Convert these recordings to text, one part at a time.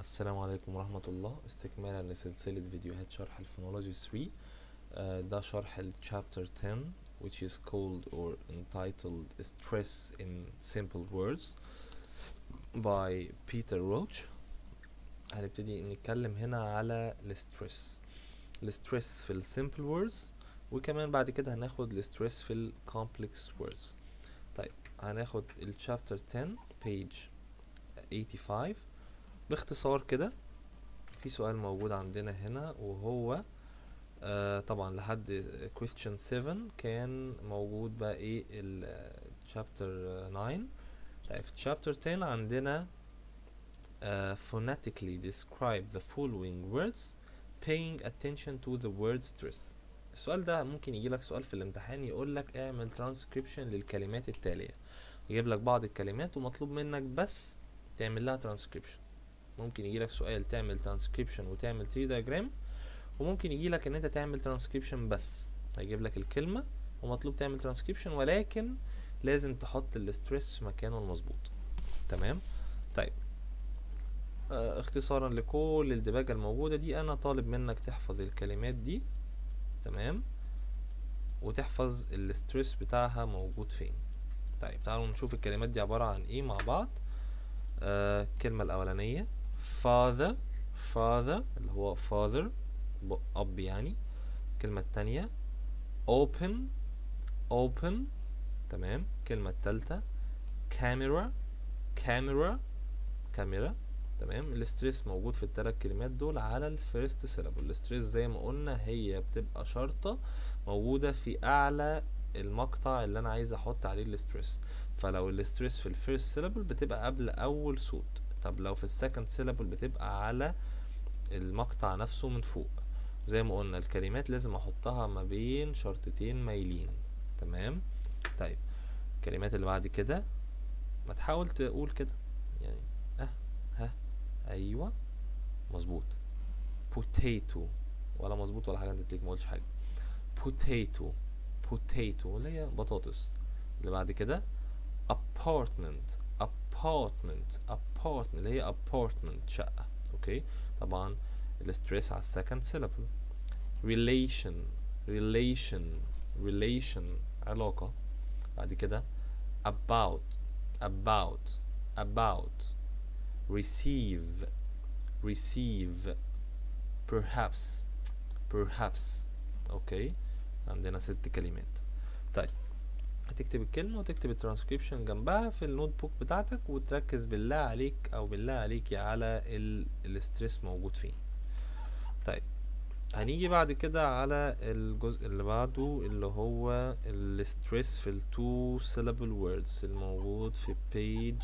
السلام عليكم ورحمة الله. استكمالا لسلسلة فيديوهات شرح الفونولوجي 3. ده شرح ال chapter 10 which is called or entitled Stress in Simple Words by Peter Roach. هنبتدي نتكلم هنا على الستريس في ال simple words، وكمان بعد كده هناخد الستريس في ال complex words. طيب هناخد ال chapter 10 page 85 باختصار كده. في سؤال موجود عندنا هنا وهو طبعا لحد question 7 كان موجود بقى ايه ال chapter 9. طيب في chapter 10 عندنا phonetically describe the following words paying attention to the word stress. السؤال ده ممكن يجي لك سؤال في الامتحان يقول لك اعمل transcription للكلمات التالية، يجيب لك بعض الكلمات ومطلوب منك بس تعمل لها transcription. ممكن يجي لك سؤال تعمل transcription وتعمل tree diagram، وممكن يجي لك ان انت تعمل transcription بس هيجيب لك الكلمة ومطلوب تعمل transcription، ولكن لازم تحط الستريس في مكانه المظبوط. تمام. طيب اختصارا لكل الدباجة الموجودة دي، انا طالب منك تحفظ الكلمات دي تمام، وتحفظ الستريس بتاعها موجود فين. طيب تعالوا نشوف الكلمات دي عبارة عن ايه مع بعض. الكلمة الاولانية father اللي هو father اب يعني. الكلمة التانية open تمام. الكلمة التالتة camera تمام. الاستريس موجود في الثلاث كلمات دول على الفيرست سيلابل. الاستريس زي ما قلنا هي بتبقى شرطة موجودة في اعلى المقطع اللي انا عايز احط عليه الاستريس، فلو الاستريس في الفيرست سيلابل بتبقى قبل اول صوت، طب لو في السكند سيلابل بتبقى على المقطع نفسه من فوق. زي ما قلنا الكلمات لازم احطها ما بين شرطتين مايلين. تمام. طيب الكلمات اللي بعد كده ما تحاول تقول كده يعني ها ايوه مظبوط. potato ولا مظبوط ولا حاجه، انت تليك ما قلتش حاجه. potato اللي هي بطاطس. اللي بعد كده apartment اللي هي apartment شقه. اوكي طبعا الاستريس على السكند سيلابل. relation علاقة. بعد كده about receive perhaps اوكي. عندنا 6 كلمات. طيب هتكتب الكلمة وتكتب الترانسكريبشن جنبها في النوت بوك بتاعتك، وتركز بالله عليك على الاستريس موجود فين. طيب هنيجي بعد كده على الجزء اللي بعده اللي هو الستريس في ال two syllable words الموجود في page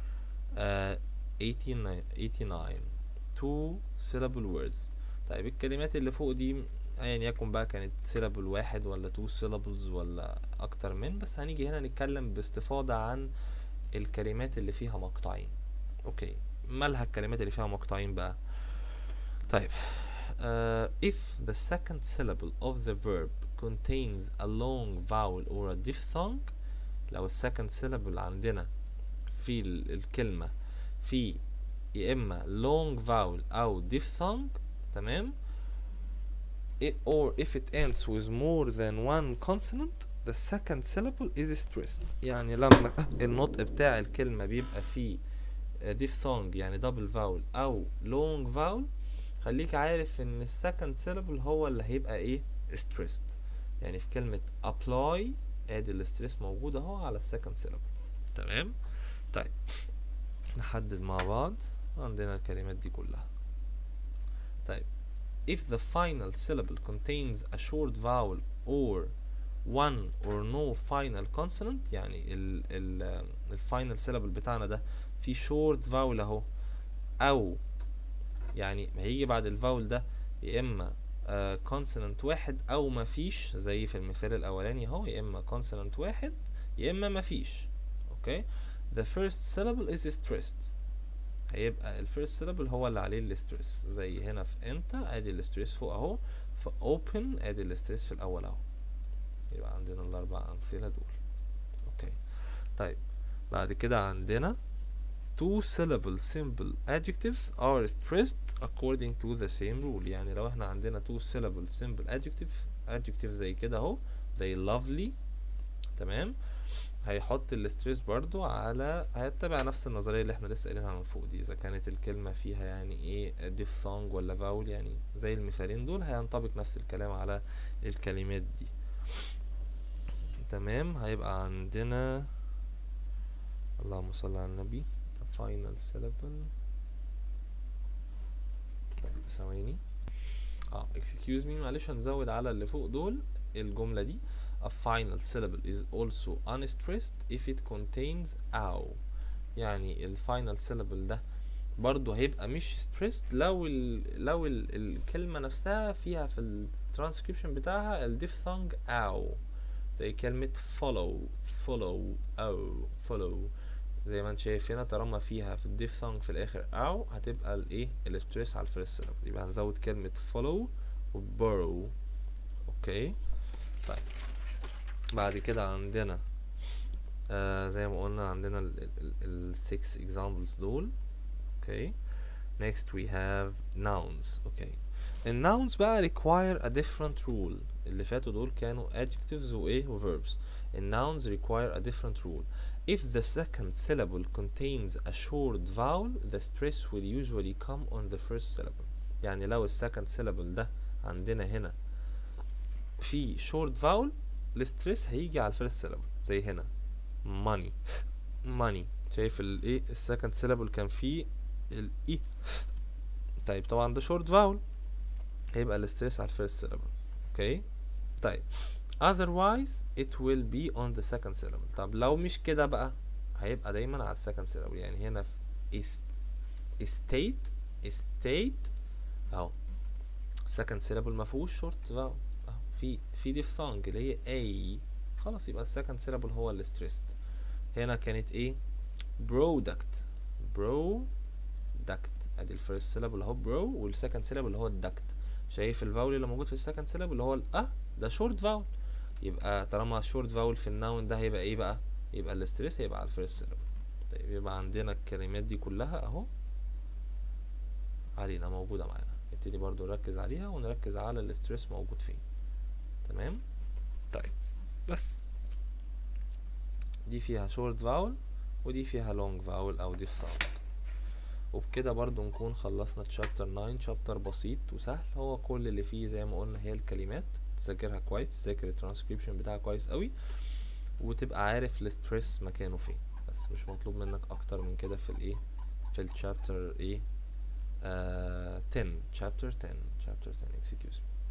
89 two syllable words. طيب الكلمات اللي فوق دي ايا يكن بقى كانت syllable واحد ولا two syllables ولا اكتر من، بس هنيجي هنا نتكلم باستفاضة عن الكلمات اللي فيها مقطعين. اوكي مالها الكلمات اللي فيها مقطعين بقى؟ طيب if the second syllable of the verb contains a long vowel or a diphthong، لو السكند syllable عندنا في الكلمة في يا إما long vowel أو diphthong تمام، or if it ends with more than one consonant the second syllable is stressed. يعني لما النطق بتاع الكلمة بيبقى فيه diphthong يعني double vowel أو long vowel، خليك عارف ان السكند سيلابل هو اللي هيبقى ايه stressed. يعني في كلمة apply ادي الاستريس موجود اهو على السكند سيلابل. تمام. طيب نحدد مع بعض عندنا الكلمات دي كلها. طيب if the final syllable contains a short vowel or one or no final consonant، يعني الفاينل سيلابل بتاعنا ده في short vowel اهو، او يعني هيجي بعد الفاول ده يا اما كونسونانت واحد او مفيش، زي في المثال الاولاني اهو يا اما كونسونانت واحد يا اما مفيش. اوكي the first syllable is stressed، هيبقى الفيرست syllable هو اللي عليه الاستريس. زي هنا في انت ادي الاستريس فوق اهو، في open ادي الاستريس في الاول اهو. يبقى عندنا الاربع امثله دول. اوكي طيب بعد كده عندنا two syllable simple adjectives are stressed according to the same rule. يعني لو احنا عندنا two syllable simple adjective زي كده اهو، زي lovely، تمام، هيحط الاستريس برضو على، هيتبع نفس النظرية اللي احنا لسه قايلينها من فوق دي. اذا كانت الكلمة فيها يعني ايه diphthong ولا vowel، يعني زي المثالين دول، هينطبق نفس الكلام على الكلمات دي. تمام، هيبقى عندنا، اللهم صل على النبي، final syllable. طيب ثواني، excuse me، معلش هنزود على اللي فوق دول الجملة دي. A final syllable is also unstressed if it contains ow. يعني ال final syllable ده برضو هيبقى مش stressed لو الكلمة نفسها فيها في ال transcription بتاعها ال diphthong ow، زي كلمة follow. زي ما انت شايف هنا، طالما فيها في الdiphthong في الاخر او، هتبقى الايه الاستريس على الفيرست syllable. يبقى هنزود كلمة follow و borrow. اوكي، طيب بعد كده عندنا زي ما قلنا عندنا ال 6 examples دول. اوكي، next we have nouns. اوكي، الناونز بقى require a different rule. اللي فاتوا دول كانوا adjectives وايه و verbs. الناونز require a different rule. If the second syllable contains a short vowel, the stress will usually come on the first syllable. يعني لو السكند syllable ده عندنا هنا في short vowel، الستريس هيجي على الفيرست syllable. زي هنا money، شايف الايه السكند syllable كان فيه الاي، طيب طبعا ده short vowel، هيبقى الستريس على الفيرست syllable. اوكي، طيب otherwise it will be on the second syllable. طب لو مش كده بقى، هيبقى دايما على السكند syllable. يعني هنا في state اهو second syllable ما فيهوش short vowel اهو، في diphthong اللي هي a، خلاص يبقى السكند syllable هو اللي stressed. هنا كانت ايه product ادي الفيرست syllable اهو برو، والسكند syllable اللي هو الدكت. شايف الفاول اللي موجود في السكند syllable اللي هو ده short vowel. يبقى طالما short vowel في الناون ده، هيبقى ايه بقى؟ يبقى الاستريس هيبقى على الفيرست syllable. طيب يبقى عندنا الكلمات دي كلها اهو علينا، موجودة معانا. نبتدي برضو نركز عليها ونركز على الاستريس موجود فين. تمام، طيب بس دي فيها short vowel ودي فيها long vowel او diphthong. وبكده برضو نكون خلصنا تشابتر 9. شابتر بسيط وسهل، هو كل اللي فيه زي ما قلنا هي الكلمات. تذاكرها كويس، تذاكر الترانسكريبشن بتاعها كويس قوي، وتبقى عارف الستريس مكانه فين. بس مش مطلوب منك اكتر من كده في الايه، في الشابتر ايه 10 excuse me.